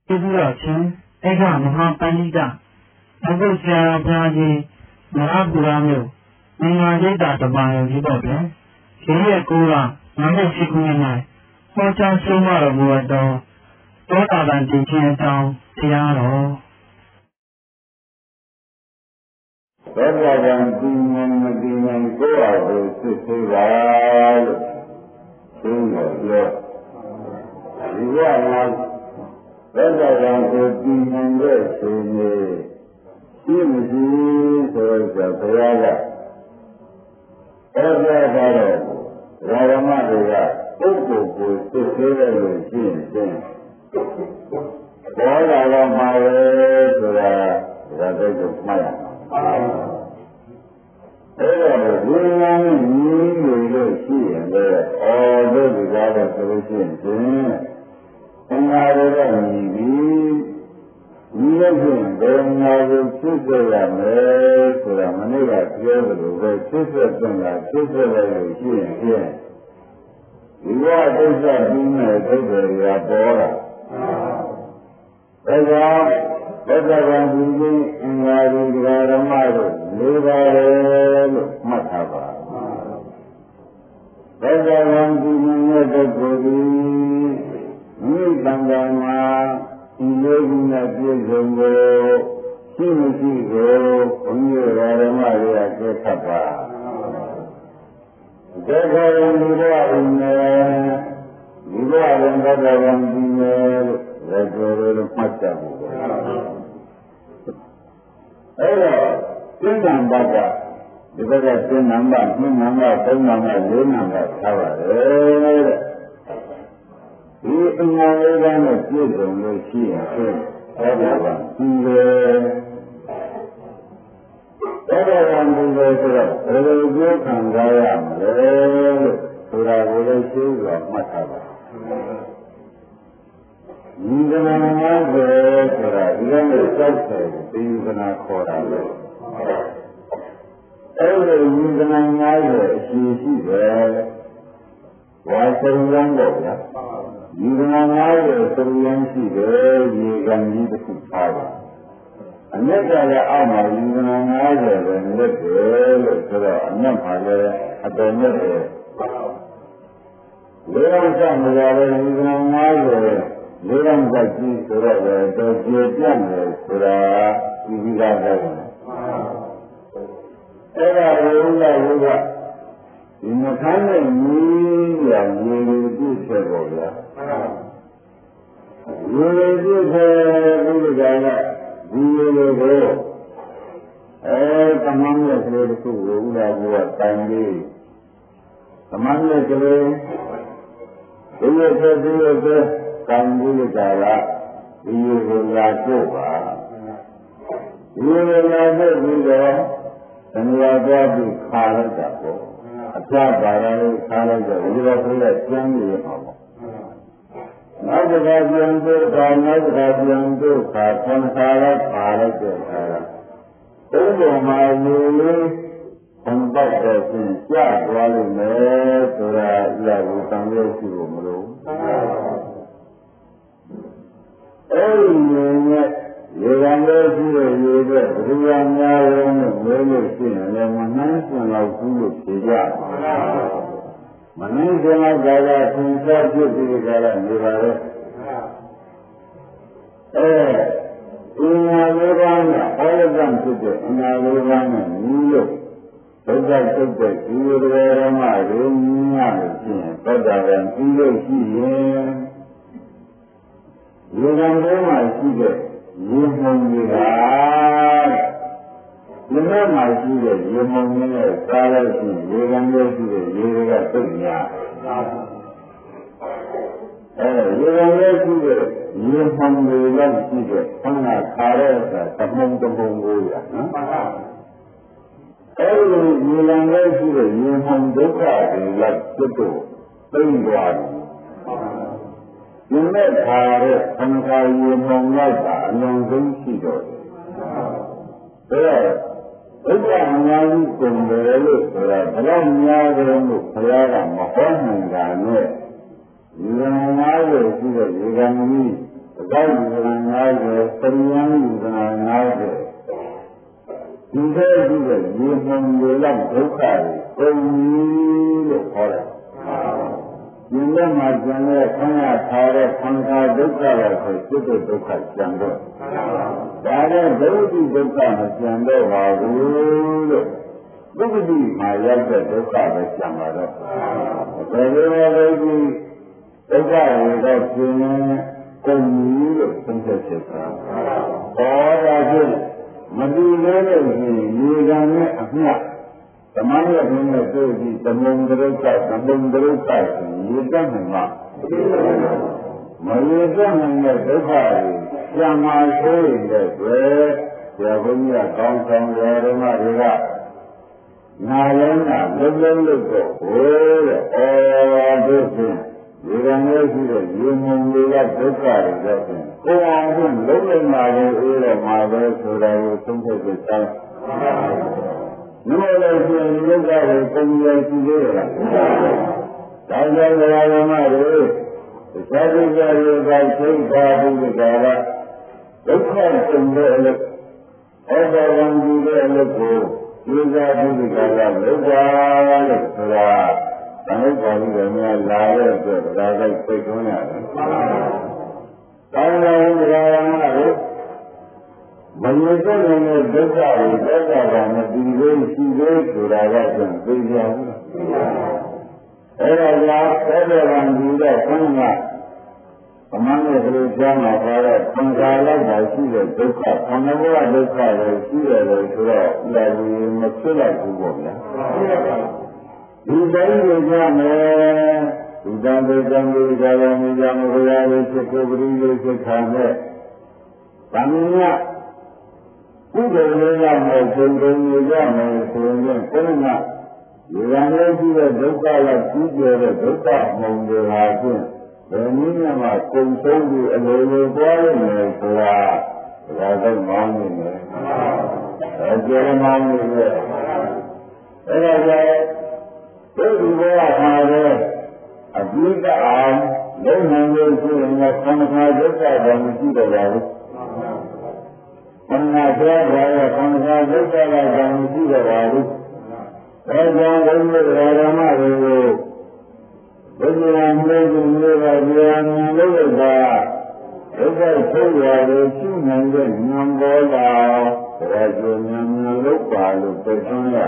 ကျေးဇူးတော်ရှင်ဧကမဟာပဏိတဘုရားဆရာဘုရားကြီးမဟာဗုဒ္ဓမြို့မင်္ဂလာရိပ်သာတပါးရုံကြီးပေါ့ဗျာဒီရက်9 လ98 ခုနှစ်၌ဟောကြားဆုံးမတော်မူသောသောတာပန်တည်ခြင်းအကြောင်းတရားတော်သောတာပန်တည်ခြင်းမတည်ခြင်းကိုယ်အားကိုစစ်ဆေးပါလို့ရှင်းတော်ပြောဒီကမှာသောတာပန်ကိုတည်ခြင်းတဲ့ဆိုနေရှိမရှိဆိုတော့ဘုရားကအဲ့ဒါကတော့ဓမ္မတွေကပုဂ္ဂိုလ်ကိုစစ်ဆေးရလို့ရှိရင်ဘောလာတော့မှာပဲဆိုတာဒါတော့ကိုမှတ်ရအောင်အဲ့တော့ဝိညာဉ်ကြီးနေလို့ရှိရင်လည်းအော်တို့ဒီကားတော့ဆိုလို့ရှိရင်သင်္ခါရတော့မြည်ပြီးဒီလိုဖြင့်ဘယ်မှာကိုဖြစ်စေရမယ်ဆိုတာမနေ့ကပြောသလိုပဲဖြစ်စေတဲ့ကဖြစ်စေရလို့ရှိရင်ဖြင့်ဒီကဒုက္ခပြီးမဲ့ဒုက္ခတွေကပေါ်လာဒါကြောင့်သစ္စာကံဒီချင်းအင်္ဂါဒီဓမ္မတို့၄ပါးလို့မှတ်ထားပါသစ္စာကံဒီချင်းရဲ့ဒုက္ခဒီမိတံဃာမှာဒီလိုကြီးနဲ့ပြည့်စုံကိုရှိမရှိကိုဘုရားဓမ္မတွေကကျက်ခတ်ပါဒေခရံဒီဘဝအင်းနဲ့ဒီဘဝရင်သတ္တဝံဒီနဲ့လက်တော်လို့မှတ်ကြဖို့အဲ့တော့သင်္ကန်းဘက်ကဒီဘက်ကသင်္ကန်းဘနှစ်နံပါတ်သုံးနံပါတ်လေးနံပါတ်ထားပါတယ်တဲ့ဒီအင်္ဂါလေးကနဲ့ပြည့်စုံလို့ရှိရင်ဟောတာပါဒီလေအဲ့ဒါကဒီလိုဆိုတော့ဘယ်လိုကြိုးခံကြရမလဲလို့ဆိုတာကိုလည်းရှင်းစွာမှတ်ထားပါဒီကနာမှာဆိုတာဒီကနေ့စောက်တယ်ဒီကနာခေါ်တာလေအဲ့ဒီဒီကနာ90အရှိရှိပဲဝါစရုံတော့ဗျာဒီကနာ90စရုံရှိတယ်ဒီကံကြီးတစ်ခုထားပါအမြတ်ကလည်းအောက်မှာဒီကနာ90ပဲလက်တယ်လို့ဆိုတော့အမြတ်မှာလည်းအတော်မြတ်တယ်လေအောင်ဆောင်ကြတယ်ဒီကနာ90လေးအောင်ကြည့်ဆိုတော့တော့ကျေပြတ်တယ်ဆိုတာဒီကကပဲအဲ့ဒါဘုရားဒီနှခမ်းနဲ့ညီးရရေရေပြည့်ခဲ့ပေါ်ဗျာရေရေပြည့်ခဲ့ဘုရားကဒီလိုကိုသမမ်းရဲ့ကလေးတစ်ခုကိုဥလာကိုတိုင်ပြီးသမမ်းရဲ့ကလေးဒီလိုဆိုဒီလိုဆိုကံကြီးကြတာဒီလိုလာဖို့ပါဒီလိုလာဖို့ပြီးတော့သံဃာတော်ပြီးခါလိုက်တာပေါ့အပြပါရလို့ခါလိုက်တော့ဒီလိုဆိုလက်ကျမ်းနေရမှာပေါ့နောက်တစ်ခါပြန်တို့ခါနောက်တစ်ခါပြန်တို့ခါဆံခါလိုက်ခါလိုက်တဲ့ခါဘုရားမှာလူလေးဘုံပတ်တဲ့ပြင်ကြသွားလိမ့်မယ်ဆိုတာရကိုတန်လို့ရှိလို့မလို့အဲ့ဒီနဲ့ရေကံလေးရှိတဲ့ရေအတွက်ဘုရားများရုံးနဲ့မျိုးလို့ရှိရင်လည်းမနှမ်းစွန်လောက်ဘူးလို့ဖြေကြမနှမ်းစွန်လောက်ကြတာသင်္ချာပြည့်ပြီးကြတာနေပါလေဒီနာလေးပါးနဲ့ဟောရကံဖြစ်တဲ့အနာလေးပါးနဲ့ညီလို့ဒုက္ခတုတ်တဲ့ဒီလိုဓမ္မတွေညံ့လို့ရှိရင်သောတာပန်ပြီးလို့ရှိရင်ရေကံထဲမှာရှိတဲ့ရေမှုန်တွေကဒီနေ့မှရှိတဲ့ရေမှုန်တွေနဲ့စားလို့ရှိရင်ရေကံထဲရှိတဲ့ရေတွေကတုတ်များရေကံထဲရှိတဲ့ရေမှုန်တွေလည်းရှိတဲ့ခန္ဓာခါရတဲ့သမုံတပုံကိုရနော်အဲဒီရေကံထဲရှိတဲ့ရေမှုန်ဒုက္ခတွေလည်းကျွတ်တော့သိမ့်သွားတယ်ဒီမဲ့ခါတဲ့သံဃာရေမှုန်လိုက်တာအလုံးစုံရှိတော့တယ်ဒါတော့ဘုရားအများကြီးကုန်တယ်လို့ဆိုတာဘယ်တော့များကြလို့ဘုရားကမဟောနိုင်တာနဲ့ဒီကံများလို့ရှိတဲ့ဒီကံကြီး Cái gì là nói về tâm nhân gì là nói về như thế như vậy như mong người làm tốt khải công như được khó đấy nhưng mà chẳng là không là thao ra không thao tốt khải là phải tiếp tục tốt khải chẳng được đã ra đâu thì tốt khải mà chẳng đâu vào được lúc gì mà ra về tốt khải là chẳng là đâu vậy nên là đây thì tốt khải là đâu chuyện công như được không thể xảy ra có ra chứ mà đi lên thì như ra nhé nhạc tầm ăn là mình là tôi thì tầm bông đôi cải thì như ra mình mà như ra mình là tôi phải ra mai số để về giờ cũng như là con xong rồi đó mà đi ra ngay lên là lên được rồi được rồi vì ra nhớ khi là như mong như là tôi phải ra thì cô ăn cũng lúc lên mà rồi là mà về rồi là không thể được sao nếu là chuyện lúc ra thì không như thế là tại sao là mà rồi sao đi ra rồi ra chơi qua đi cái đó lúc không từng được lực ở đây làm gì để lực của đi ra đi cái đó lúc ra được là anh còn người nhà lại rồi ra đây chơi con nhà tại sao ra mà rồi mình có người rất là mà đi lên đi lên rồi ra chẳng bây giờ đây là làm gì để không mà mang người tới cho mà phải không ra lại giải trí để tốt cả không có là tốt cả rồi chỉ rồi là một số là của bọn nhá đi đấy rồi ra mà đi ra mình ra rồi sẽ có bری rồi sẽ khám đấy bằng nhá cũng được làm một chuyện như ra mà chuyện như thế mà vì rằng đây chỉ là tốt cả là chỉ là tốt cả mong được hạ chuyện rồi những mà cùng sống thì anh ấy quá này là không mong gì nữa chưa mong gì nữa thế là tôi đi qua hai rồi biết cái nếu người chuyện là không khai rất là đồng chí được rồi không khai là không khai rất là đồng chí được rồi thế ra đến người ra mà rồi bây giờ người là người lấy ra để cái số rồi chỉ nhận được năm đô la rồi nhận lúc vào lúc tới xong rồi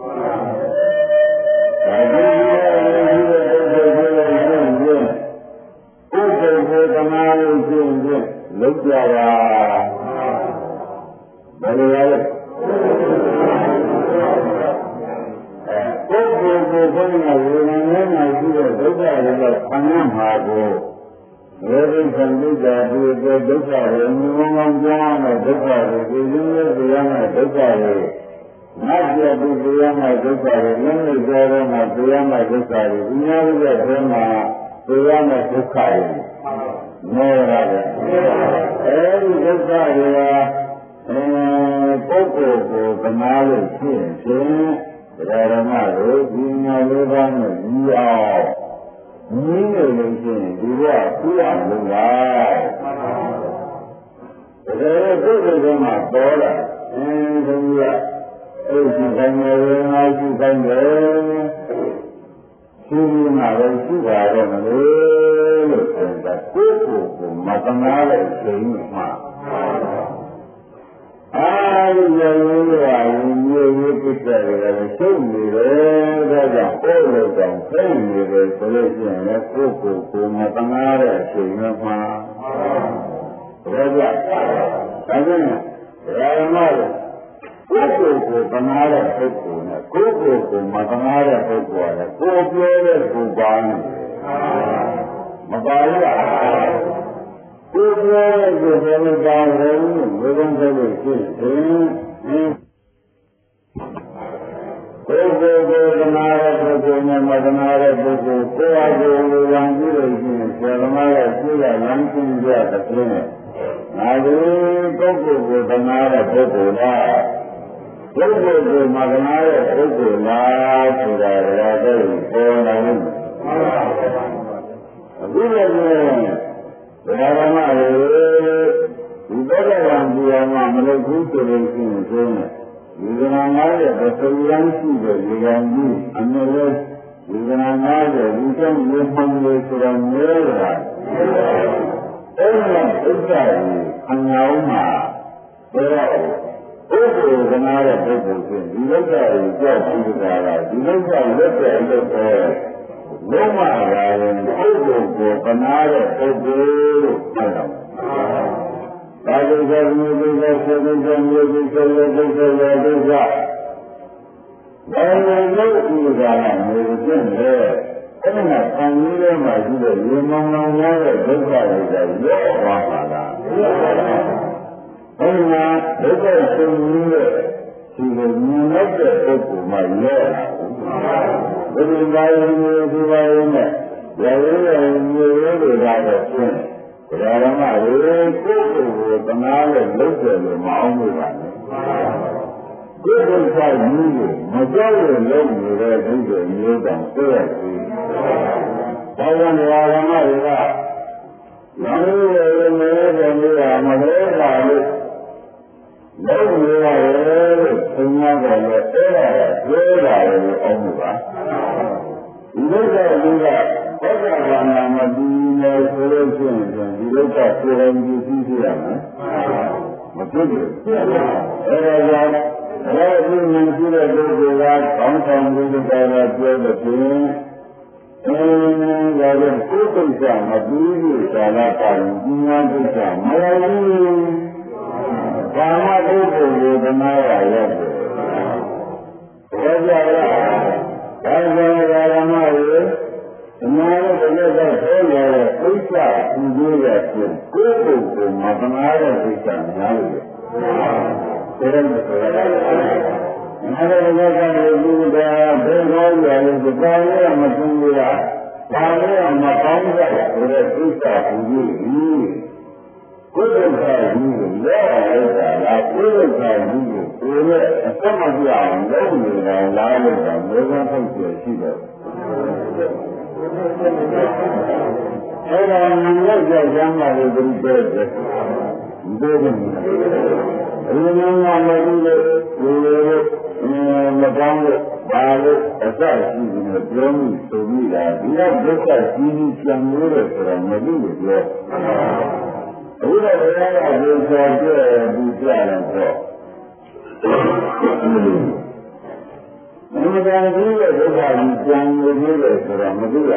lúc ra là bây giờ cô con này người này chỉ là lúc ra là thằng hà cô người đi thành đi ra thì lúc ra là những ông cha này lúc ra thì những người này lúc ra thì nát giờ thì này lúc ra thì những người giờ này lúc ra thì nhau giờ thế mà này lúc ra nghe ra đấy lúc ra thì cô cái nào là chuyện ra mà rồi đi nhau với bạn này đi những người lên trên đi ra cứ ăn luôn lại rồi cái mà đó là không biết chỉ thành người ai chỉ thành người khi mà lên chú vào rồi mà được là cuối cùng mà con nói là chuyện mà ai giờ là nhiều cái trời là số người ra rằng cô là rằng thấy người rồi có lẽ là cuối cùng mà con nói là chuyện mà rồi cái này là nói cuối cùng con nói là cuối cùng mà con nói là côပြောlà cô bán mà bán là cô nói là cô bán rồi người ta sẽ được chuyện cô nói là cô mà con nói là cô làm gì rồi chứ nói là cô là làm gì ra cái này nào cô nói là cô là cô mà con nói là cô là thì là cái cô này bây giờ ဒါကမှလေဒီဘက်ကံတရားမှမလုပ်ဘူးဆိုလို့ရှိရင်ဆိုရင်ဒီကံငါးရဲ့ပထဝီရန်ရှိတဲ့ဒီကံကြီးအမြဲတမ်းဒီကံငါးရဲ့ဒီကံလေးမှန်လို့ဆိုတော့မျိုးတာအဲ့ဒါဥစ္စာကြီးအငြောင်းမှာဘယ်တော့ပုဂ္ဂိုလ်ကနာတဲ့ပုဂ္ဂိုလ်ချင်းဒီဥစ္စာကိုကြောက်ပြီးတာကဒီဥစ္စာလက်တဲ့အလုပ်ပဲလုံးဝလာရင်ပုဂ္ဂိုလ်ကိုကနာတဲ့ပုဂ္ဂိုလ်လို့ပြောတာ။ဒါကြောင့်ဒီလိုမျိုးဆိုတဲ့မျိုးတွေဆိုတဲ့ဒုက္ခတွေဒုက္ခဘာလို့လို့ဒီကမျိုးကျင့်လဲအဲ့ဒါကခံရတဲ့မှာရှိတဲ့ရေမောင်မောင်များတဲ့ဒုက္ခတွေကရောသွားပါလား။အဲ့ဒါဒုက္ခဆုံးနေတဲ့ဒီလိုမြင်လိုက်တဲ့ပုဂ္ဂိုလ်မှရောတာ။ဘုရားရှင်ဒီပါရင်နဲ့ရရရမျိုးတွေကတော့ရှင်းဒါရမတွေကိုယ်ကိုတနာနဲ့လုပ်တယ်လို့မအောင်လို့ပါနဲ့ကိုယ်ကိုယ်ဆိုင်ကြီးကိုမကြောက်ရင်လုပ်နေတဲ့ဒီလိုမျိုးတောင်သိရစီဒါကြောင့်ဒါရမတွေကမင်းရဲ့မင်းရဲ့မျိုးကမလဲပါလို့လုပ်နေရတယ်လို့သင်ရတယ်လေအဲ့ဒါပြောတာလို့အောင်လို့ပါဒီလိုကဒီကဘုရားဘာသာမတူနေဆိုလို့ရှိရင်ဒီလိုကကိုယ်တိုင်ကြည့်ကြည့်ရမယ်မဖြစ်ဘူးအဲ့ဒါကြောင့်အဲ့ဒီမြင်ကြည့်တဲ့ပုဂ္ဂိုလ်ကကောင်းဆောင်မှုတွေပြောတဲ့ပြင်ဒါကြောင့်ကိုယ်ကိစ္စမပြီးဘူးသာလာတိုင်ဒီညာကိစ္စမရဘူးကာမပုဂ္ဂိုလ်ကိုဓမ္မရရတယ်ဘုရားကဒါကြောင့်ဓမ္မရဲ့အများကြီးဘယ်လိုလဲဆိုရတဲ့ကိစ္စပူဇော်ရခြင်းကိုယ်ကိုယ်ကိုမသနာတဲ့ကိစ္စများလို့ဆိုရတယ်ဆိုရတယ်။ငါတို့ကလည်းဒီကဘယ်လိုရလဲဒီကောင်းရမသိဘူးလား။ဘာလို့မကောင်းကြလဲဆိုတဲ့ကိစ္စပူဇော်ကြီးကိုယ်ကိုယ်ကြီးကိုလဲရတာကိုယ်ကိုယ်ကြီးကိုကိုယ်နဲ့အဆက်မပြအောင်လုပ်နေတာလားလို့ကမျိုးစုံထုတ်ပြရှိတယ်။အဲ့ဒါမျိုးကြောင့်ကျမ်းပါလို့ပြောတယ်။ဒီလိုမျိုးအရင်ကမလို့မကောင်းလို့ဘာလို့အစရှိနေပြောမှုဆိုပြီးတာဒီတော့ဒုက္ခကြီးကြီးပြန်လို့တယ်ဆိုတော့မလို့ပြောအခုတော့ဘုရားကဒီဆိုပြဒီပြတယ်ဆိုမမကံကြီးရဲ့ဒုက္ခကြီးပြန်လို့တယ်ဆိုတော့မသိရ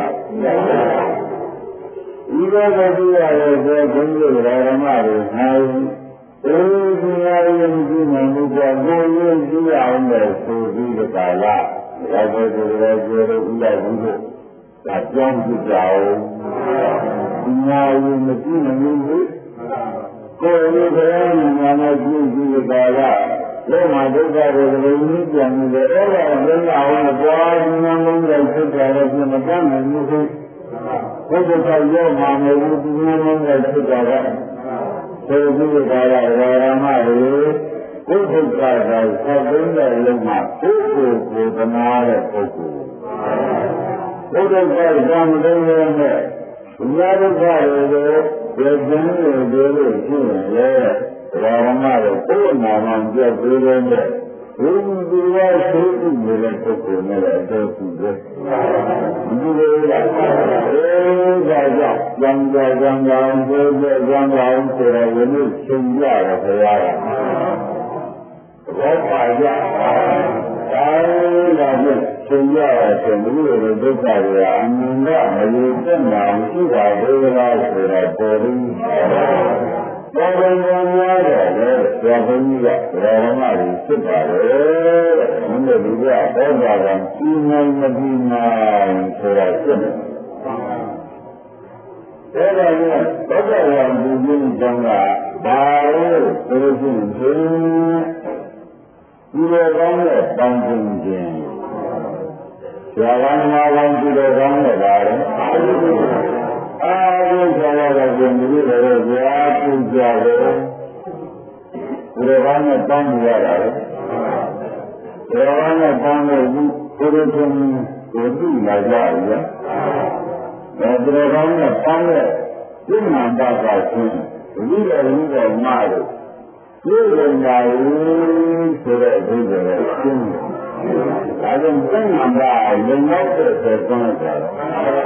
ဘူးဒီလိုပဲသိရတယ်ဆိုဘုန်းကြီးဓမ္မတွေနိုင်ဒီညာရင်ဒီမှာဘုရားကိုယ်ရင်းကြည့်အောင်လို့ဆိုပြီးတဲ့ကာလဒါပဲဒီလိုပြောလို့ဥဒ္ဒဘူးလို့ဒါကြောင်းကြည့်ကြအောင်ဒီညာရင်မကြည့်နိုင်ဘူးကိုယ်ရင်းဘယ်ညာနဲ့ကြည့်ကြည့်တဲ့ကာလလုံးဝဒုက္ခတွေကိုလည်းပြန်နေတယ်အဲ့ဒါဘယ်လိုအောင်လို့ပြောဒီညာလုံးလိုက်ဖြစ်ကြတယ်ပြင်မတတ်နိုင်ဘူးဘုရားရောမှာမဟုတ်ဘူးဒီညာလုံးလိုက်ဖြစ်ကြတယ်ဆိုပြီးကြတာဝါရမတွေပုဂ္ဂိုလ်ကဆောက်သိမ်းတဲ့လုံးမှာပုဂ္ဂိုလ်ကိုသနာတဲ့ပုဂ္ဂိုလ်ဘုဒ္ဓကဓမ္မတော်ရဲ့ဘုရားဒုက္ခတွေကိုပြည့်စုံလို့လို့ရှိရင်လေဝါရမတွေကိုယ်နာမှပြောပေးတဲ့ဘုရားရှိခိုးနေတဲ့ပုဂ္ဂိုလ်နဲ့အတော်ရှိတယ်ဒီလိုလားဒါကြောင့်ကြံကြံပြောကြံအောင်ဆိုတော့ဝိနည်းရှင်ကြတယ်ဘုရားကဘောပါကြဒါလည်းရှင်ကြရဆိုလို့ဒုက္ခတွေအမှန်ကမယူတတ်နိုင်ရှိတာဘုရားဆိုတော့ပေါ်ပြီးဘောဘုံများတယ်လေဆရာဘုန်းကြီးကဓမ္မတွေဖြစ်ပါတယ်မင်းတို့ဒီကဘောဘာကကြီးနိုင်မကြီးနိုင်ဆိုတာဖြစ်တယ်အဲ့ဒါကဘုရားရဲ့ဒီကြီးကြောင့်ကဘာလို့ဆိုလို့ရှိရင်ဒီလိုကောင်းတဲ့တောင်းခြင်းခြင်းဆရာကနာကောင်းဒီလိုကောင်းတဲ့လားအားလုံးဆရာကကျင်ပြီးတော့ဘုရားပူဇော်တယ်ဒီလိုကောင်းတဲ့တောင်းရတာလေဒီလိုကောင်းတဲ့တောင်းလို့ဒီလိုချင်းကိုသိလာကြရဒါဒီလိုကောင်းတဲ့တောင်းတဲ့ဒီမှာပါပါချင်းဒီလိုမျိုးမှလို့ဒီလိုညာရေးဆိုတဲ့ဒီလိုလေရှင်းတယ်ဒါကြောင့်သိမှပါလုံလောက်တဲ့ဆက်သွန်းကြတယ်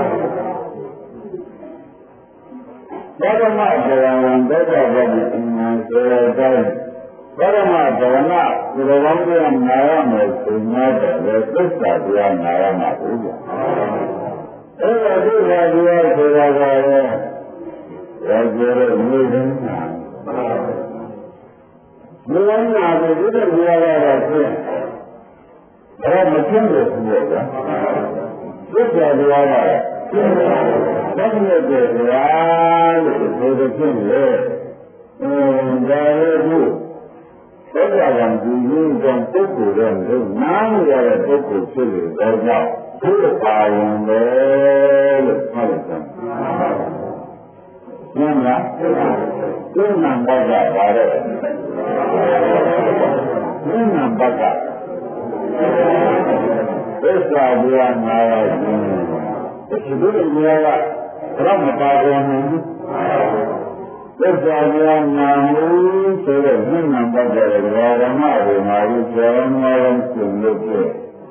ဘာမှမပြောရင်တော့တော့ဘယ်လိုအမှန်ဆိုတဲ့အတိုင်းဘာမှမပြောရင်ဒီလိုကောင်းတဲ့နာရမယ်ဆိုမှတော့သစ္စာတရားနာရမှာဘူးဗျအဲ့ဒါသစ္စာတရားဆိုတာကလည်းရောကြရမျိုးရင်းနာမျိုးနာကိုဒီလိုပြောရတာဖြင့်ဘာမသိလို့ဘူးဗျာသစ္စာတရားကဘာလို့လဲတရားလို့ဆိုတဲ့ဖြင့်လေဒါရဲ့ခုသက်သာကံဒီလိုကြောင့်ပုဂ္ဂိုလ်ရဲ့လို့နားရတဲ့ပုဂ္ဂိုလ်ဖြစ်လို့တော့ကြောင့်ဒီပါဝင်တယ်လို့ပြောတယ်ဗျာ။ဟုတ်လား။ဒီနံပါတ်ကပါတဲ့။ဒီနံပါတ်ကသစ္စာတရားနာရခြင်းဒီလိုမျိုးကဘယ်မှာပါဝင်နေလဲ။သစ္စာတရားနာမှုဆိုတဲ့ဒီနံပါတ်ရဲ့ဓမ္မဝိမာရီကျောင်းတော်ရှင်လို့ပြော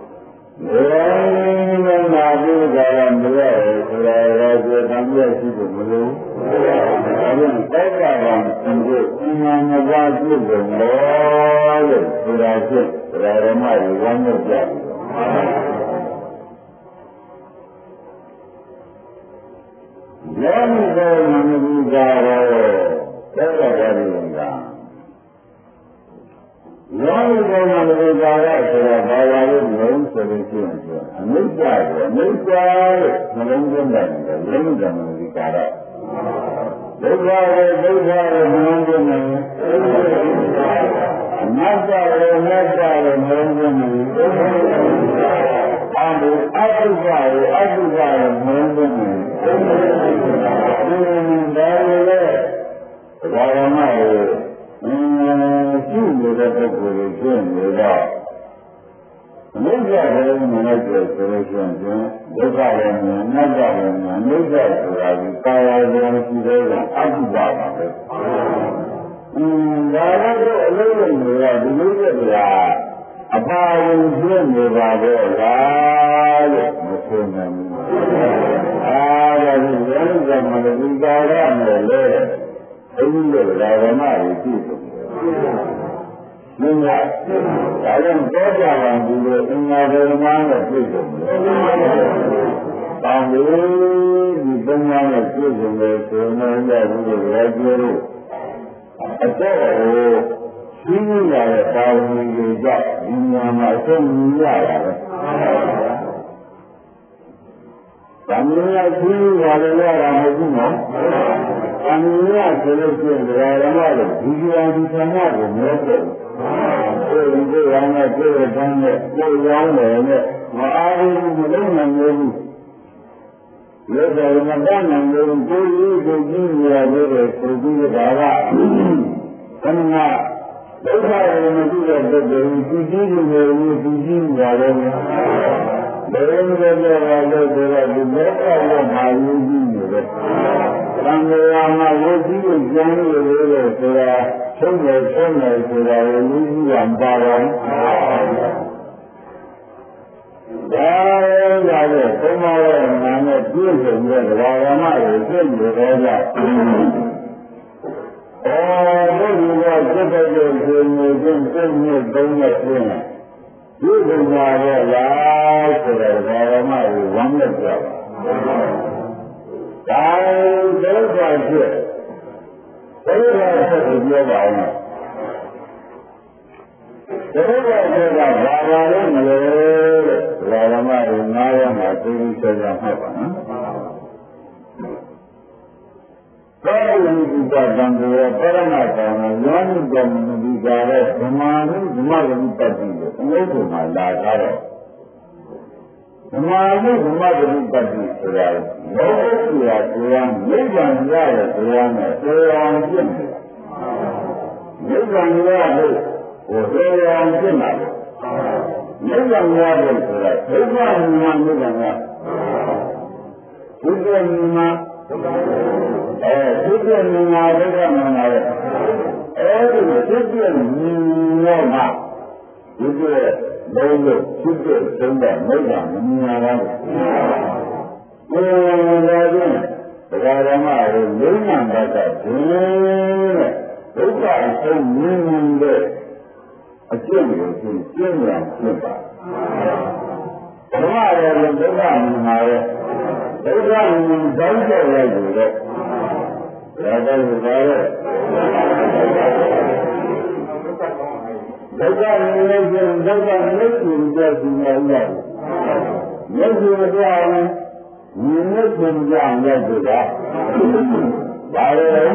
ဒီနာပြုကြရမလို့ဆိုတာရောကျေတမ်းပြရှိတယ်မလို့အဲဒီသက်သာကံသင်ကိုအမှန်မပါပြုတယ်လို့ဆိုတာဖြင့်ဓမ္မရီဝမ်းမြောက်ကြတယ်ယောနိသောမနတိကာရောသက်သာကံကယောနိသောမနတိကာရဆိုတာဘာသာလို့မျိုးဆိုလို့ရှိရင်အနိစ္စကိုအနိစ္စလို့နှလုံးသွင်းတယ်ယောနိသောမနတိကာရဒုက္ခကိုဒုက္ခလို့နှလုံးသွင်းတယ်အနတ္တကိုအနတ္တလို့နှလုံးသွင်းတယ်အဘိအတုပကိုအတုပလို့နှလုံးသွင်းတယ်ဒါလည်းဘာဝနာကိုရှိနေတဲ့ပုဂ္ဂိုလ်ကိုကျင့်နေတော့အနိစ္စကိုမြင်လိုက်တဲ့ဆိုလို့ရှိရင်ဒုက္ခလည်းမြင်၊အနတ္တလည်းမြင်၊အနိစ္စဆိုတာဒီကာယရောရှိတဲ့ကအတုပါပါပဲ။ဒါလည်းအလုံးလုံးတွေကဒီလိုပြတာအပါဝင်ပြနေပါတော့လားလို့မဆိုနိုင်ဘူး။ဒါလည်းဉာဏ်ကမှလည်းဒီကာရနဲ့လေအဲဒီလိုဓမ္မတွေကြည့်တယ်။မြင်လား။ဒါကြောင့်တောကြံဒီလိုအင်္ဂါဓမ္မနဲ့ပြည့်စုံတယ်။တောင်းလို့ဒီသုံးပါးနဲ့ပြည့်စုံတယ်ဆိုရင်လည်းဒီလိုရကြလို့အတော့ရှိနေရတဲ့ပါဝီတွေကြောင့်ဒီညာမှာအဆုံးရတာပဲ။တမန်တော်ကြီးရတယ်ရတာမဟုတ်ဘူးနော်။တမန်တော်ဆိုလို့ရှိရင်ဓမ္မလို့ဒီလိုဒီသမားကိုမဟုတ်ဘူး။ကိုယ်ရောင်းနဲ့ကိုယ်တန်းနဲ့ကိုယ်ရောင်းတယ်နဲ့မအားဘူးမလုံးနိုင်ဘူး။လောကရမတန်းနိုင်ဘူးကိုယ်ကြီးကိုကြည့်ရတဲ့ဆိုပြီးတာကသမဏဒုက္ခရမကြည့်တဲ့ပုဂ္ဂိုလ်ကိုကြည့်ကြည့်နေလို့ကြည့်ကြည့်ရတယ်။ဘယ်လိုလဲလို့ဆိုတော့ဒီလောကရဲ့မာယုကြီးနေတယ်။သံဃာမှာဝိသိကိုကျမ်းလို့လို့ဆိုတာသုံးတယ်ဆိုတာကိုလူကြီးကပါတော့။ဒါရတဲ့သုံးပါးရဲ့နာနဲ့ပြည့်စုံတဲ့ဓမ္မကိုသိနေတော့ကြ။ဘုရားကစိတ်တဲ့ရှင်နေခြင်းစိတ်နဲ့သုံးတဲ့ပြင်ဒီကမှာတော့လားဆိုတဲ့ဓမ္မကိုဝမ်းမြောက်ကြပါဒါဒုက္ခဖြစ်ဒုက္ခဖြစ်ကိုပြောပါဦးဒုက္ခဖြစ်ကဘာပါလဲမလဲတဲ့ဓမ္မကိုနားရမှာသိသိချာချာမှတ်ပါနော်ဘာလို့ဒီကတန်ကိုပရမတ္တမှာယောနိကမနိကာရဓမ္မနုဓမ္မဂတိပတ္တိကိုအလို့ဆိုမှလာထားတော့ဓမ္မနုဓမ္မဂတိပတ္တိဆိုတာလောကကြီးရာတရားနိဗ္ဗာန်ရတဲ့တရားနဲ့တရားဖြစ်နေတာနိဗ္ဗာန်ရလို့ဟိုတရားဖြစ်မှာနိဗ္ဗာန်ရလို့ဆိုတာဒုက္ခမြင်နိဗ္ဗာန်ရဘုရားမြင်မှာပြည့်နေတာဒုက္ခမနာရဲ့အဲဒီဖြစ်ပြနေမှာဒီပြည့်လုံးလို့ဖြစ်ပြဆုံးတဲ့မိစ္ဆာမမြင်ရဘူး။ဒါကြောင့်တရားဓမ္မကိုလုံးဝတတ်တဲ့ဒုက္ခအဆုံးမြင်တဲ့အကျင့်ကိုသူကျင့်ရဖြစ်ပါဓမ္မရဲ့ဒုက္ခမြင်ပါရဲ့ဒုက္ခမြင်တောင်းကြလိုက်လို့ဒါတော့ဒါရဲ့ဒုက္ခမြင်လို့ဒုက္ခမျက်စိနဲ့ကြည့်နေရတယ်မျက်စိမပြောင်းမြင်လို့ကြည့်ကြရတယ်ဆိုတာဒါလည်း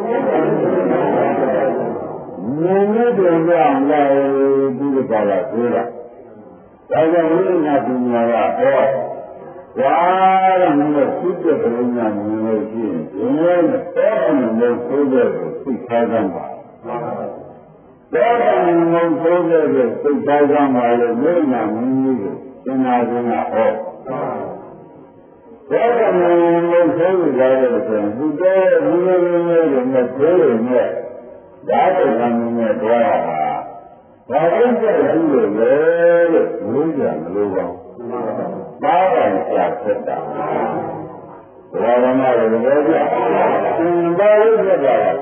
မြင်လို့ကြည့်ကြရတယ်ဒီလိုပါလားဆိုတာဒါကြောင့်ဝိညာဉ်ပညာကဟောဝါရမျိုးသိတဲ့ပညာမြင်လို့ရှိရင်ဒီလိုနဲ့တော့ဆိုတဲ့ကိုသိထားကြပါတော့မုံဆိုးတဲ့စိတ်သားကြောင့်ပါလေဝိညာဉ်မြင်ကြီးကိုသင်္နာခြင်းကဟောတော့မုံဆိုးကြတဲ့ဆိုရင်ဒီတဲ့ဒီလိုမျိုးတွေနဲ့ဆိုးရနဲ့ဒါတဲ့ကံနဲ့တွားတာဘာလို့ကျရှိလို့လဲလို့ဘုရားမလို့ပါဘူးဘာသာကြာဖြစ်တာဘာဝနာတွေလည်းကြာဘာလို့ဖြစ်တာလဲ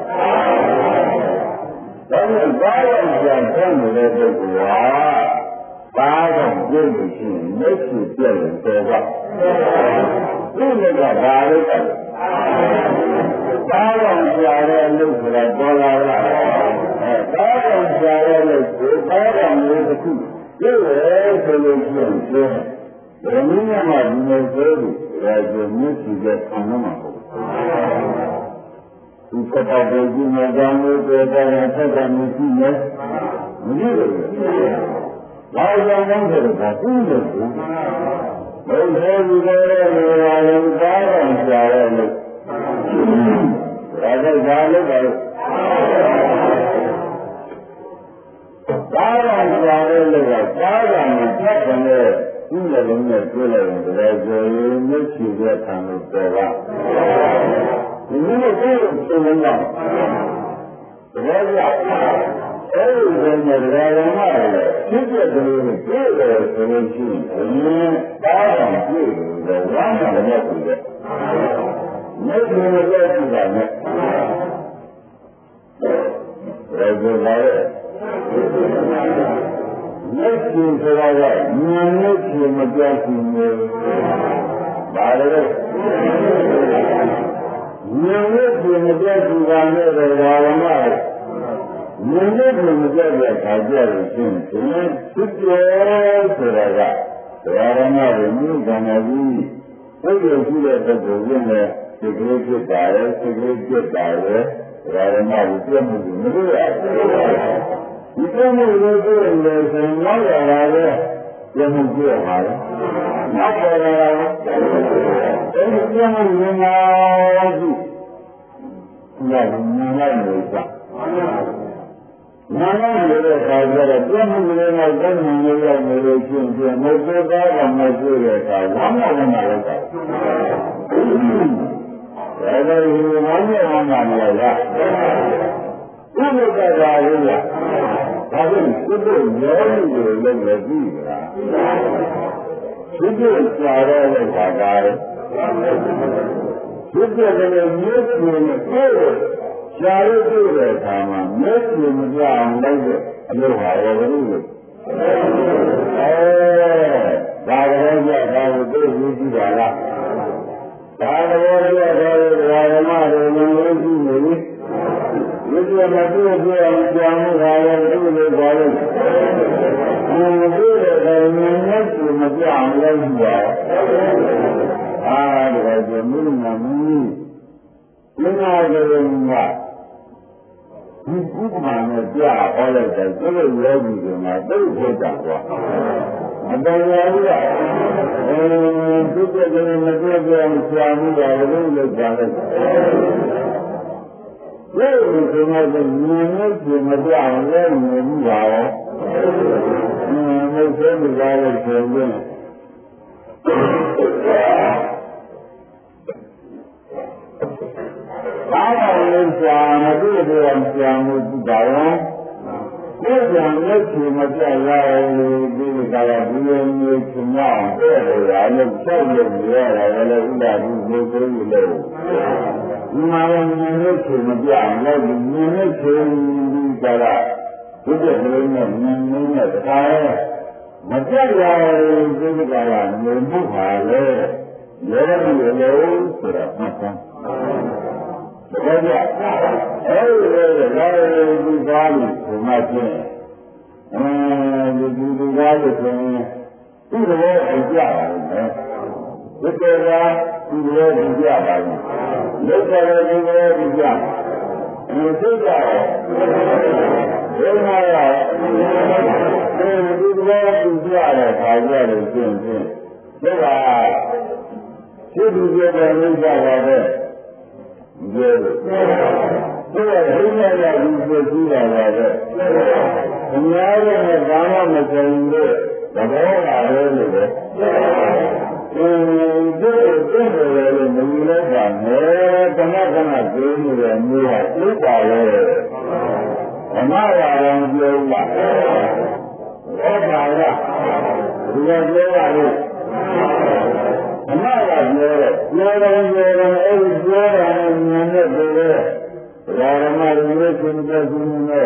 ဒါနဲ့ဘာလို့ကြာဖြစ်နေတဲ့ပုဂ္ဂိုလ်ဟာဘာကြောင့်ပြည့်စုံရှိမျက်စိပြည့်ရင်တော့ကဒီလိုကဘာလို့လဲဘာလို့ကြာတဲ့လူဆိုတာပေါ်လာလားဘာလို့ကြာတဲ့လူကိုဘာလို့မျိုးတစ်ခုဒီလိုဆိုလို့ရှိရင်ဘယ်နည်းမှဒီလိုဆိုလို့ဒါကြောင့်မျက်စိကခံမှာမဟုတ်ဘူးဒီကတည်းကဒီမှာကြောင့်လို့ပြောတာဆက်တာမရှိနဲ့မကြည့်လို့ဘာကြောင့်လဲဆိုတော့သူ့လို့ဘုရားဒီလိုလေဘာလို့ဘာလို့ကြာတဲ့လူဒါကဘာလို့လဲဘာလို့ကြာတဲ့လူကဘာကြောင့်ပြတ်တယ်လဲဒီလိုလုံးနဲ့တွေ့လိုက်ရင်ဒါဆိုရင်မျက်စိကခံလို့တော့ပါဒီလိုကိုသိနေတော့ဒါကြောင့်အဲဒီလိုနဲ့ဒါရမလည်းဖြစ်တဲ့ကလေးကိုတွေ့တယ်ဆိုလို့ရှိရင်ဘာကြောင့်တွေ့တယ်လဲဝမ်းသာတဲ့ပုဂ္ဂိုလ်မျက်စိနဲ့ကြည့်တာနဲ့ဒါကြောင့်လည်းမျက်စိဆိုတာကဉာဏ်နဲ့ဖြေမပြတ်ဘူးဘာလဲဉာဏ်နဲ့ဖြေမပြတ်ဘူးကလည်းဘာဝနာဉာဏ်နဲ့ဖြေမပြတ်တဲ့ခါကျလို့ရှိရင်သူပြောဆိုတာကဘာဝနာကိုမြင်ကြတယ်ကြီးဘုရားရှိတဲ့ပုဂ္ဂိုလ်ချင်းနဲ့ဒီကလေးဖြစ်တာလေဒီကလေးဖြစ်တာလေဘာဝနာကိုပြတ်မှုမလို့ရဘူးဒီလိုမျိုးလို့ဆိုရင်လည်းဆိုရင်နောက်ရတာလေပြမှုပြရပါလေနောက်ရတာအဲဒီပြမှုငင်လာကြည့်ဒါကငင်လိုက်လို့စားနာမည်ရဲ့ခါကျတော့ပြမှုတွေနဲ့တည်းမြင်ရနေလို့ရှိရင်မဟုတ်သားကမတွေ့ရတာဝမ်းသာနေတယ်ကွာဒါကဒီဝမ်းသာနေလားဒီလိုကသာလို့လားဒါကသူတို့ရောနေလို့လည်းမကြည့်ဘူးလားသူတို့ကြာတော့လည်းခါတာလေသူတို့ကလည်းမျိုးစုံနဲ့ကိုယ်ရှားလို့တွေ့တဲ့အခါမှာမျက်စိမပြအောင်လုပ်တဲ့အလုပ်ဟာရောဘယ်လိုလဲဒါကလည်းကြာတာကိုသိကြည့်ပါလားဒါကလည်းကြာတာကိုဓမ္မတွေမလို့ကြည့်နေပြီဒီလိုမတွေ့ကြအောင်ကြောင်းတာလည်းသူ့လိုပါလို့ဒီလိုတဲ့မျက်စိမပြအောင်လုပ်ကြအားဒါကမြင်မှာမင်းဒီနာကြရင်ကဒီဥပမာနဲ့ကြားဟောလိုက်တယ်သူတို့ယောဂီတွေမှာသိဖြစ်တာကွာမတော်ရဘူးလားသူကလည်းမတွေ့ကြအောင်ဆရာမှုပါလို့လုပ်ကြတယ်ဒီလိုဆိုမှမြင်လို့ဒီမပြအောင်လည်းမြင်ဘူးပါရောမဟုတ်သေးဘူးလားလို့ဆိုရင်ဘာသာလို့ရှာမတွေ့တော့ရှာမှုဒါရောဒီကံလက်ချင်မပြတ်လာလို့ဒီကလာဒီလိုမျိုးချင်အောင်တဲ့ရတယ်ချက်လို့ရတယ်လည်းဥဒါဘူးကိုကိုလို့ဒီမှာလည်းမြင်လို့ချင်မပြတ်လည်းမြင်လို့ချင်ဒီကလာဒီကလေးနဲ့မြင်နေတဲ့တရားမပြတ်ရဘူးဒီကလာမြင်မှုပါလေရဲရည်လို့ဆိုတာမှတ်သားဒါကြအဲဒီလည်းဒီကားလို့ဒီမှာချင်းဒီကားလို့ဆိုရင်ဒီလိုအကြပါတယ်ဒီကေကဒီလိုအကြပါတယ်လက်ကြတယ်ဒီလိုအကြဒီစိတ်ကြတယ်ဒီမှာဒီလိုအကြတယ်ခါကြတယ်ရှင်းရှင်းဒါကဒီလိုကြတယ်လို့ကြပါတယ်ဒီလိုဒီလိုရည်ရွယ်ကြည့်ရတာပဲအများကြီးနဲ့ဘာမှမကြုံလို့သဘောပါပဲလို့ပဲဒီလိုလည်းမယူလိုက်ပါနဲ့ခဏခဏကြိုးနေတဲ့မျိုးကသိပါရဲ့ဓမ္မရာတော်ပြောပါဘောပါလားဒီလိုပြောပါလို့ဓမ္မရာပြောတယ်ပြောတယ်အဲ့ဒီပြောတာနဲ့ဉာဏ်နဲ့ပြောတယ်ဓမ္မရည်ရဲ့ရှင်တဲ့ရှင်နဲ့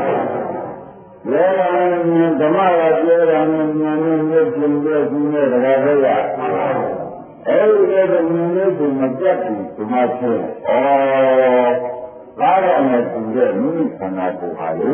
ရောဓမ္မကပြောတာနဲ့ဉာဏ်နဲ့ရှင်တဲ့ရှင်နဲ့တရားဟောရအဲဒီကဉာဏ်နဲ့ရှင်မပြတ်ဘူးဒီမှာဖြစ်ကားရမယ်သူရဲ့မိမိခန္ဓာကိုယ်ဟာလေ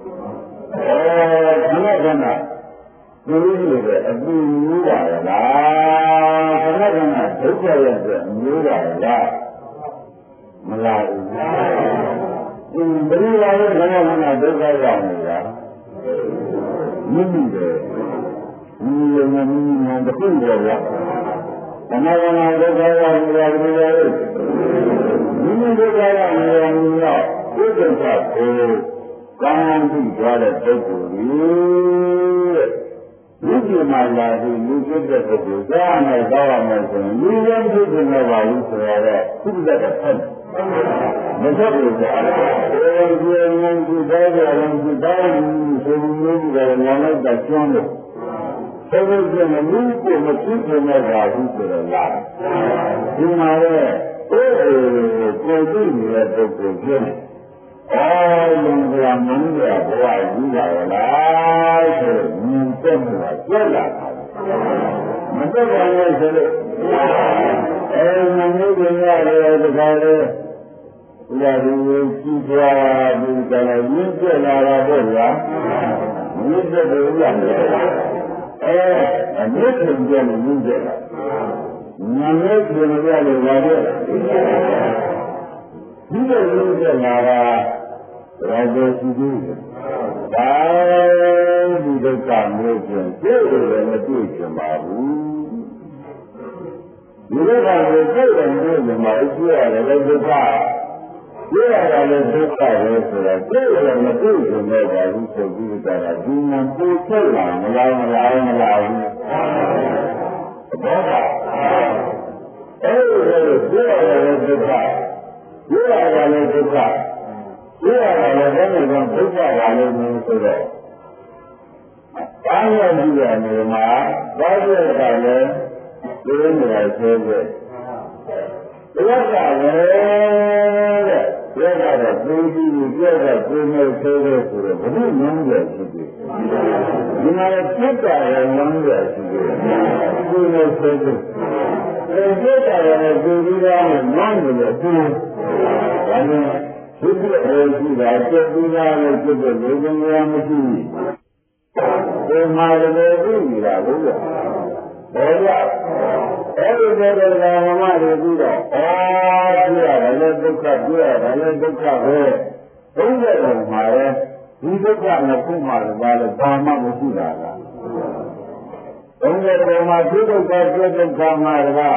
ခဏခဏဒီလိုပဲအပူမျိုးပါလားခဏခဏဒုက္ခရဲ့အတွက်မျိုးပါလားမလာဘူးဘယ်လိုလဲခဏခဏဒုက္ခရောက်နေတာမိမိပဲမိမိတခုပဲလားခဏခဏဒုက္ခရောက်နေတာဘယ်လိုလဲမိမိဒုက္ခရောက်နေရင်တော့ဒီဒုက္ခကိုကောင်းပြီးကြတဲ့ပုဂ္ဂိုလ်ကြီးလူကြီးမှလာပြီးလူကြီးတဲ့ပုဂ္ဂိုလ်ကြားနဲ့ကြောက်ရမယ်ဆိုရင်လူရင်ဖြစ်နေပါဘူးဆိုတော့သူ့လက်တစ်ဖက်မဆက်ဘူးကြာအဲဒီဉာဏ်ကြီးတဲ့ဉာဏ်ကြီးတဲ့ဆိုမျိုးကလည်းနာလိုက်တာကျွမ်းလို့ဆက်လို့ကျမလူကိုမဖြစ်နေပါဘူးဆိုတော့လားဒီမှာလည်းကိုယ်ကြည့်နေတဲ့ပုဂ္ဂိုလ်ဖြစ်လုံကမင်းရဘဝကြီးရလားဆိုမြင်တဲ့မှာကြက်လာတာမတက်ပါနဲ့ဆိုလို့မမျိုးကြီးရတယ်တခါလေဥပဒေကိုကြည့်ကြပြီးကြတယ်မြင်ကြလာတာပေါ့ဗျာမြင်တဲ့ဘုရားအမြင့်ထင်ကြလို့မြင်ကြလာနာမည်ကိုလည်းရတယ်ပါပဲဒီလိုလုပ်ကြလာတာရာဇဝရှိသေးတယ်။ဒါဒီဒုက္ခမျိုးချင်းတွေ့တယ်မတွေ့ချင်ပါဘူး။ဒီဒုက္ခကိုတွေ့တယ်မတွေ့ချင်ပါဘူး။တွေ့ရတယ်လည်းဒုက္ခတွေ့ရတယ်လည်းဒုက္ခပဲဆိုတော့တွေ့တယ်မတွေ့ချင်တော့ပါဘူးဆိုပြီးကြတာဒီမှာပို့ချက်လာမလားဘူး။ဘောကအဲဒီလိုတွေ့ရတယ်လည်းဒုက္ခတွေ့ရတယ်လည်းဒုက္ခဒီကလည်းဘယ်လိုလဲဒုက္ခပါလို့မျိုးဆိုတော့ဘာလို့ဒီကနေမှာဘာလို့ကလည်းဒီလိုမျိုးဆိုတဲ့ဒီကလည်းတဲ့ဒီကတော့ကိုယ်ကြီးကိုပြောတဲ့ကိုယ်နဲ့ဆိုတဲ့ဆိုတော့ဘယ်လိုမှန်းရရှိသေးဒီမှာဖြစ်တာလည်းမှန်းရရှိသေးကိုယ်နဲ့ဆိုတဲ့ဖြစ်တာလည်းကိုယ်ကြီးကမှန်းလို့သူဒါနဲ့ဒီလိုရှိတာကျက်ပြီးသားလို့ဖြစ်တဲ့လူငယ်မရှိဘူး။ဒီမှာလည်းပြီးနေတာလို့ဘယ်လိုအဲဒီလိုကမှမလို့ပြီးတော့ပြရတယ်လည်းဒုက္ခပြရတယ်လည်းဒုက္ခပဲဘုရားတော်မှာလည်းဒီဒုက္ခနဲ့ခုမှလည်းဘာမှမရှိတာလားဘုရားတော်မှာဒီဒုက္ခပြဒုက္ခမှာကဒါ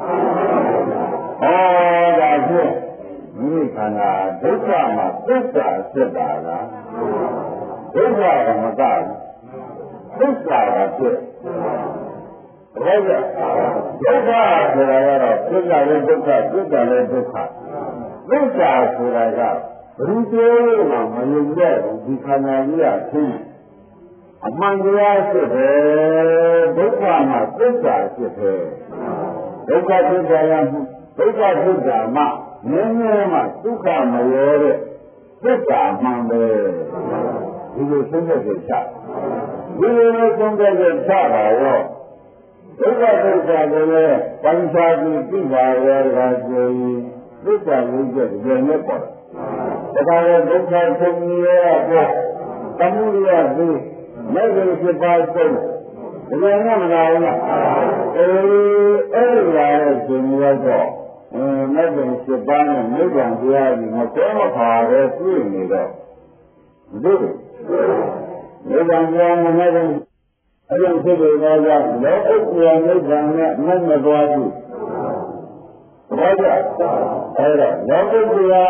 ဖြင့်မိမိခန္ဓာဒုက္ခမှာသစ္စာဖြစ်တာလားဒုက္ခကမကဘူးသစ္စာကဖြစ်ဟုတ်ကဲ့ဒုက္ခဆိုတာကတော့သစ္စာလည်းဒုက္ခသစ္စာလည်းဒုက္ခသစ္စာဆိုတာကဘုရားမှာမယုံတဲ့ဒီခန္ဓာကြီးအချင်းအမှန်တရားဖြစ်တယ်ဒုက္ခမှာသစ္စာဖြစ်တယ်ဒုက္ခသစ္စာရမှုဒုက္ခသစ္စာမှာနည်းနည်းမှဒုက္ခမရောတဲ့သစ္စာမှန်ပဲဒီလိုသုံးသက်ကြချဒီလိုသုံးသက်ကြချပါရောဒုက္ခသစ္စာကိုလည်းပိုင်းခြားပြီးသိပါရောတကားဆိုရင်သစ္စာလေးချက်ဒီနဲ့ပေါ်တယ်ဒါကလည်းဒုက္ခဆုံးရတဲ့သမုဒယသိမဲ့ကိုဖြစ်ပါဆုံးဒီလိုနဲ့မလာဘူးလားအဲ့ဒီလာတဲ့ရှင်ရောက်တော့မဲ့ကိုဖြစ်ပါနဲ့မိဂံတရားကြီးမတော်မခါပဲပြည့်နေတော့ဒီမိဂံတရားနဲ့မဲ့ကိုအဲ့ဒီဖြစ်လို့တော့လောကုတ္တရာမိဂံနဲ့မမသွားဘူးဘာကြောင့်အဲ့တော့လောကုတ္တရာ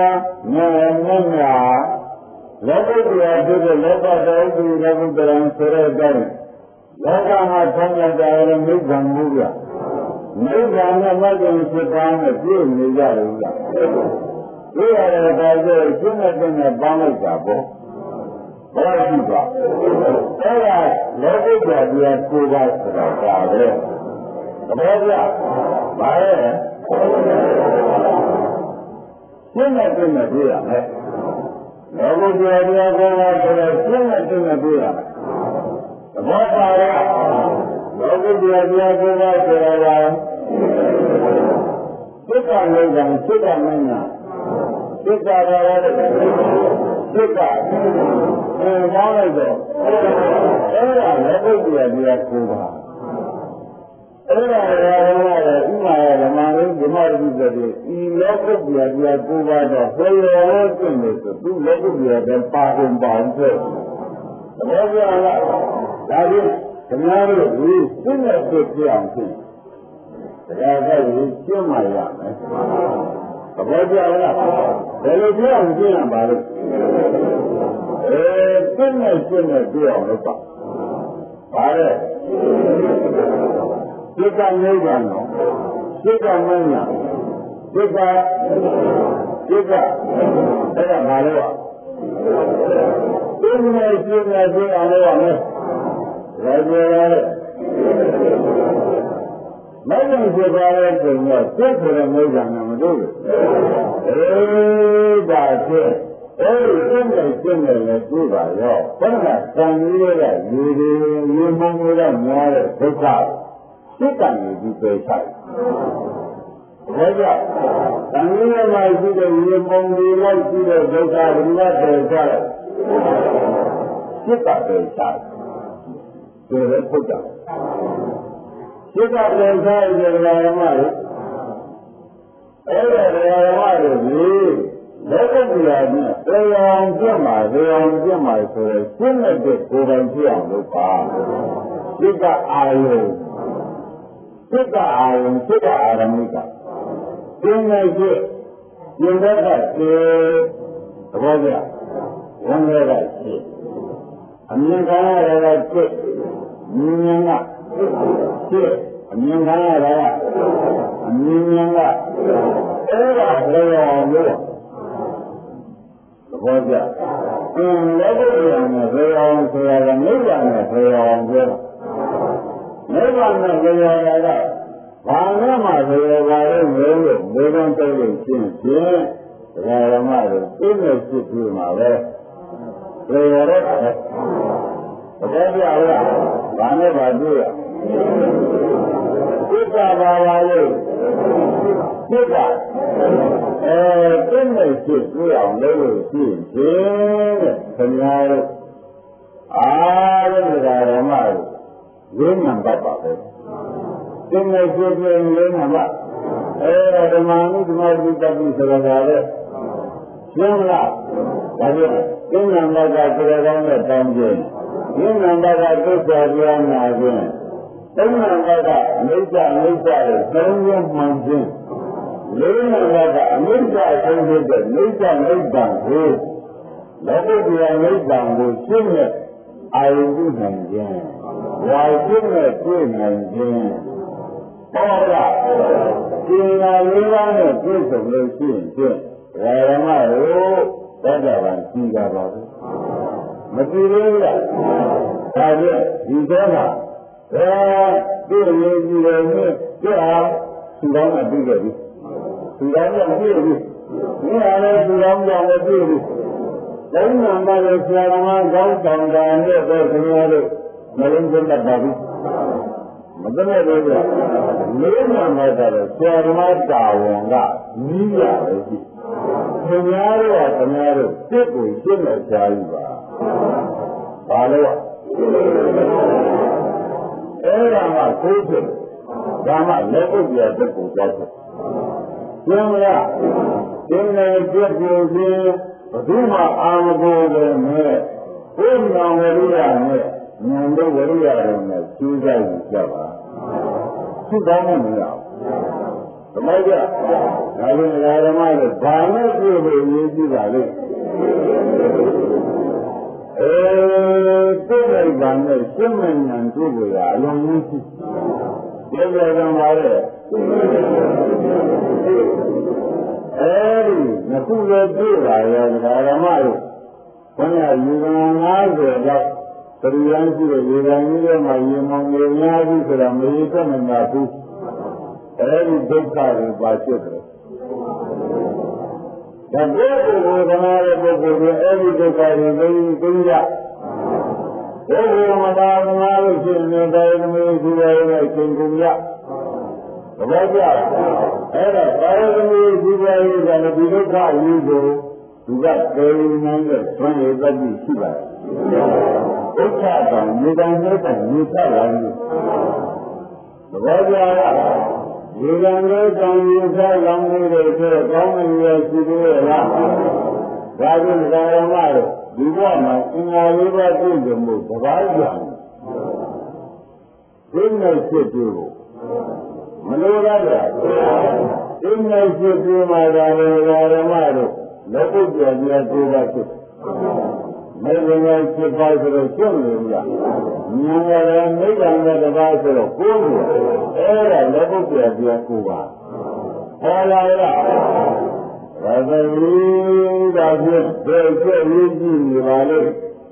လောကုတ္တရာဖြစ်တဲ့လောကတော်ဥပ္ပဒေလောကုတ္တရာဆိုတဲ့အတိုင်းလောကမှာဆံရကြရတဲ့မိဂံမှုကမိဂံနဲ့မဂ္ဂင်ဖြစ်ပါနဲ့ပြည့်နေကြတယ်ကဒီရတဲ့အခါကျရှင်းတဲ့ပန်းလိုက်တာပေါ့ဘာရှိပါအဲ့ဒါလောကုတ္တရာတရားကိုယ်ပါဆိုတာဒါပဲတပည့်ပြပါရဲ့ရှင်းတဲ့ပြည့်ရမယ်လောကုတ္တရာတရားကိုယ်ပါဆိုတော့ရှင်းတဲ့ပြည့်ရမယ်သဘောပါရဲ့လောကုတ္တရာတရားကိုယ်ပါဆိုတာကစိတ်ကလည်းကစိတ်ကမင်းညာစိတ်ကလည်းစိတ်ကပေါင်းလိုက်တော့အဲ့ဒါလောကုတ္တရာတရားကိုယ်ပါအဲ့ဒါလည်းဥမာရဓမ္မလေးဓမ္မတိဆိုတဲ့ဤလောကုတ္တရာတရားကိုယ်ပါတော့ဘယ်ရောကျင့်လို့ဆိုသူလောကုတ္တရာတဲ့ပါကုန်ပါအောင်ဆိုတော့ဘယ်လိုလဲဒါဖြင့်ခင်ဗျားတို့ဒီစိတ်နဲ့စိတ်ပြအောင်ဖြစ်တရားကကြီးကျင့်မှရမယ်သဘောကျလားဘယ်လိုပြအောင်ကျင့်ရပါလဲစိတ်နဲ့စိတ်နဲ့ပြအောင်လုပ်ပါပါလေစိတ်ကနိဗ္ဗာန်တော့စိတ်ကမင်းညာစိတ်ကအဲ့ဒါဘာလို့စိတ်နဲ့စိတ်နဲ့ပြအောင်လုပ်ရမယ်ဒါကြရတယ်မဂ္ဂင်ဖြစ်သွားတဲ့ချိန်ကစိတ်ဆိုတဲ့မိစ္ဆာနဲ့မတွေ့ဘူးဒါဖြစ်အဲ့ဒီစိတ်နဲ့စိတ်နဲ့လည်းတွေ့ပါရောဘုရားကံကြီးရဲ့ရေမုံတွေကများတဲ့ဒုက္ခစိတ်ကံကြီးပဲဆိုင်ဒါကြောင့်ကံကြီးရဲ့မှာရှိတဲ့ရေမုံတွေလိုက်ရှိတဲ့ဒုက္ခတွေကပဲဆိုင်စိတ်ကပဲဆိုင်ဒီလိုပုဒ်တာစိတ်ကလည်းဆိုင်တဲ့ဓမ္မတွေအဲ့ဒါဓမ္မတွေကြီးလောကုတ္တရာကြီးတရားကျင့်မှာဆိုရင်ရှင်းတဲ့ကိုယ်ပိုင်ဖြစ်အောင်လုပ်ပါစိတ်ကအာယုစိတ်ကအာရမိကရှင်းနေကြရင်တဲ့ကကျေသဘောကျဝန်ရကရှိအမြင်ခံရတာကကျေမြင်ကကျေအမြင်ခံရတာကအမြင်ကအဲ့ဒါဘယ်လိုလဲသဘောကျလောကုတ္တရာနဲ့ဘယ်အောင်ဆိုရတာနိဗ္ဗာန်နဲ့ဘယ်အောင်ပြောနိဗ္ဗာန်နဲ့ဘယ်အောင်ကဘာနဲ့မှဘယ်ပါလဲမျိုးလို့ဘယ်တော့တိုးလို့ရှင်းဖြင့်ဓမ္မတွေသိနေဖြစ်ပြီးမှာပဲဘယ်ရတဲ့သဘောကျလားဘာနဲ့ပါတွေ့ရစိတ်ကပါပါလို့စိတ်ကသိနေဖြစ်ပြီးအောင်လုပ်လို့ရှင်းဖြင့်တဲ့ခင်ဗျားတို့အားလုံးဓမ္မတွေဝိညာဉ်ပတ်ပါပဲသိနေဖြစ်ပြီးဝိညာဉ်ပတ်ဓမ္မနုဓမ္မဝိတ္တိဆိုတာလေရှင်းလားဒါဖြင့်သိဉာဏ်ဘက်ကကျေကောင်းတဲ့တောင်းခြင်းဉာဏ်ဘက်ကသစ္စာတရားနာခြင်းသိဉာဏ်ဘက်ကအနိစ္စရဲ့သုံးမျိုးမှန်ခြင်းလေးဉာဏ်ဘက်ကအနိစ္စဆုံးဖြစ်တဲ့နိစ္စနိဗ္ဗာန်ကိုလောကုတ္တရာနိဗ္ဗာန်ကိုရှင်းတဲ့အာယုပြုနိုင်ခြင်းဝါရှင်းတဲ့တွေ့နိုင်ခြင်းဟောတာဒီနာလေးပါးနဲ့ပြည့်စုံလို့ရှိရင်ဓမ္မတို့သတ္တဗံကြည်ကြပါဘူးမကြည်သေးဘူးလားဒါဖြင့်ဒီတော့ကပြည့်ရည်ကြည်တယ်နဲ့ပြအောင်သူတော်ကပြီးခဲ့ပြီသူတော်ကမပြည့်ဘူးဒီဟာလည်းသူတော်ကြောင့်မပြည့်ဘူးသုံးနံပါတ်ရဲ့ဆရာသမားကောင်းဆောင်တာနဲ့တော့ခင်ဗျားတို့မလုံးစုံတတ်ပါဘူးမသိနဲ့လို့ပြောလေးနံပါတ်ကတော့ဆရာသမားတာဝန်ကနီးရပဲရှိခင်ဗျားတို့ကခင်ဗျားတို့စိတ်ကိုရှင်းမဲ့ရှားယူပါဘာလို့အဲ့ဒါမှကိုယ်ဖြစ်ဒါမှလက်ဥပ္ပယတက်ကိုကြောက်တယ်ကျင်းမလားကျင်းနေကြည့်ကြည့်ချင်းဘယ်သူမှအာမကိုယ်ပဲနဲ့ဘုရားဝရိယနဲ့ဉာဏ်တို့ဝရိယတွေနဲ့ကျူးကြယူကြပါသူကောင်းမရဘူးဓမ္မကြဒါလည်းဓမ္မတွေဘာနဲ့ပြည့်ဖို့ရည်ကြည့်ပါလိမ့်သိတဲ့ဗာနဲ့ရှင်းမှန်ဉာဏ်တွေ့လို့ရအလုံးကြီးရှိတယ်ကြံပါလေအဲဒီနှစ်ခုလည်းတွေ့ပါရဲ့ဓမ္မတို့ဘုရားယူကံ50လောက်ပရိယံရှိတဲ့ယူကံကြီးထဲမှာရေမောင်ကြီးများကြီးဆိုတာမရေတက်မနာဘူးအဲဒီဒုက္ခတွေပါဖြစ်တယ်ဒါကိုယ်ကိုယ်ကနာတဲ့ပုဂ္ဂိုလ်တွေအဲဒီဒုက္ခတွေသိရဘုရားမသာသနာလို့ရှိရင်တိုင်းသမီးရှိရတဲ့အချိန်ကုန်ရသဘောကျအဲ့ဒါသာရသမီးရှိရတဲ့ကလည်းဒီဒုက္ခအရေးကိုသူကတေယဉ်နိုင်တဲ့သွန်ရည်တတ်ရှိပါတယ်ဒုက္ခတောင်မြေတံနဲ့တံမြေထလာလို့သဘောကျလားဒီကံလေးကံယူထားလောင်းနေတဲ့ဆိုတော့ကောင်းမွန်ရရှိသေးရဲ့လားဒါကြောင့်ဓမ္မတို့ဒီဘက်မှာအင်္ဂါလေးပါးပြည့်စုံမှုတပါးကြောင့်ဒီနေ့ဖြစ်ပြီးမလိုရတဲ့ဒီနေ့ဖြစ်ပြီးမှဒါလည်းဓမ္မတို့လက်ပုတ်ပြပြကိုယ်ပါဖြစ်မေဃနဲ့ဖြစ်ပါဆိုတော့ကျွတ်နေကြဉာဏ်ရယ်မိဂံနဲ့တပါးဆိုတော့ကိုယ်ကိုအဲ့ဒါလက်ပုတ်ပြပြကိုယ်ပါဟောလာလားဘာသာရေးဒါဖြင့်ဘယ်ကျက်ရေးကြည့်နေပါလဲ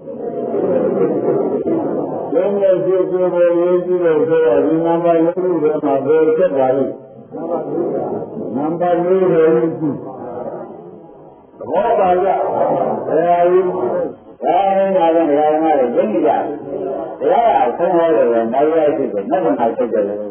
ကျင်းတဲ့ကျက်ကိုရေးကြည့်လို့ဆိုတော့ဒီနံပါတ်ရုပ်တွေမှာဘယ်ကျက်ပါလဲနံပါတ်၄ကိုရေးကြည့်သဘောပါကြအဲဒီဒါနဲ့ငါကဓမ္မတွေသိကြတယ်တရားကဆုံးဟောတယ်ပဲနိုင်ရရှိတယ်နှုတ်ကနာစိတ်တယ်လည်း